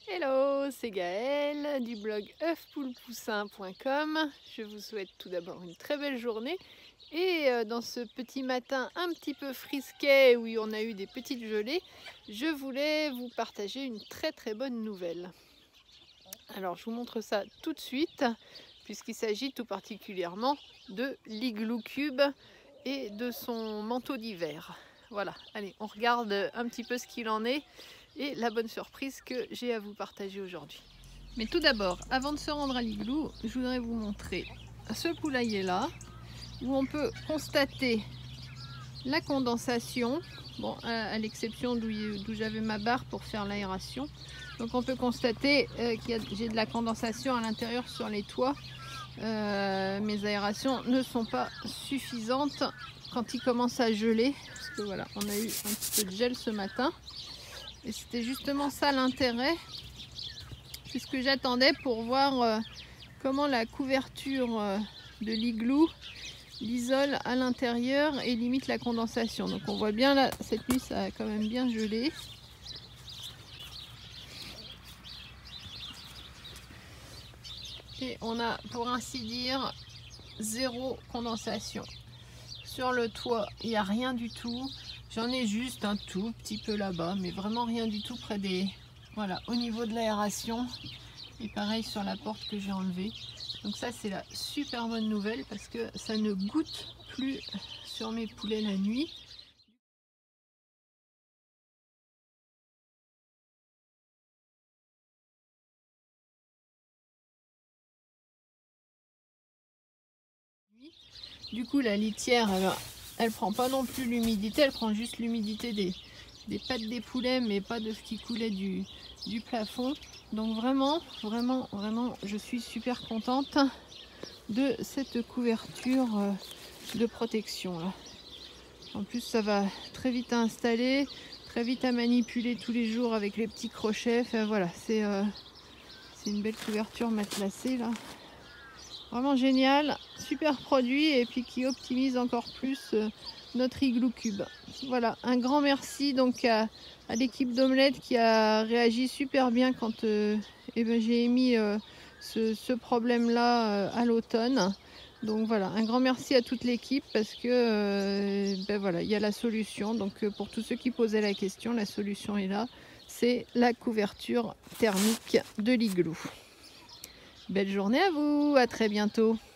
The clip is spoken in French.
Hello, c'est Gaëlle du blog oeufpoulepoussin.com. Je vous souhaite tout d'abord une très belle journée et dans ce petit matin un petit peu frisquet où on a eu des petites gelées, je voulais vous partager une très bonne nouvelle. Alors je vous montre ça tout de suite puisqu'il s'agit tout particulièrement de l'Igloo Cube et de son manteau d'hiver. Voilà, allez, on regarde un petit peu ce qu'il en est et la bonne surprise que j'ai à vous partager aujourd'hui. Mais tout d'abord, avant de se rendre à l'igloo, je voudrais vous montrer ce poulailler là où on peut constater la condensation, bon, à l'exception d'où j'avais ma barre pour faire l'aération. Donc on peut constater que j'ai de la condensation à l'intérieur sur les toits. Mes aérations ne sont pas suffisantes quand il commence à geler, parce que voilà, on a eu un petit peu de gel ce matin. Et c'était justement ça l'intérêt, puisque j'attendais pour voir comment la couverture de l'igloo l'isole à l'intérieur et limite la condensation. Donc on voit bien là, cette nuit ça a quand même bien gelé. Et on a pour ainsi dire zéro condensation. Sur le toit, il n'y a rien du tout. J'en ai juste un tout petit peu là-bas, mais vraiment rien du tout près des... Voilà, au niveau de l'aération. Et pareil sur la porte que j'ai enlevée. Donc ça, c'est la super bonne nouvelle parce que ça ne goutte plus sur mes poulets la nuit. Du coup, la litière, elle prend pas non plus l'humidité, elle prend juste l'humidité des pattes des poulets, mais pas de ce qui coulait du plafond. Donc vraiment, je suis super contente de cette couverture de protection là. En plus, ça va très vite à installer, très vite à manipuler tous les jours avec les petits crochets. Enfin voilà, c'est une belle couverture matelassée là. Vraiment génial, super produit et puis qui optimise encore plus notre Igloo Cube. Voilà, un grand merci donc à l'équipe d'Omelette qui a réagi super bien quand j'ai émis ce problème-là à l'automne. Donc voilà, un grand merci à toute l'équipe parce que voilà, il y a la solution. Donc pour tous ceux qui posaient la question, la solution est là. C'est la couverture thermique de l'igloo. Belle journée à vous, à très bientôt.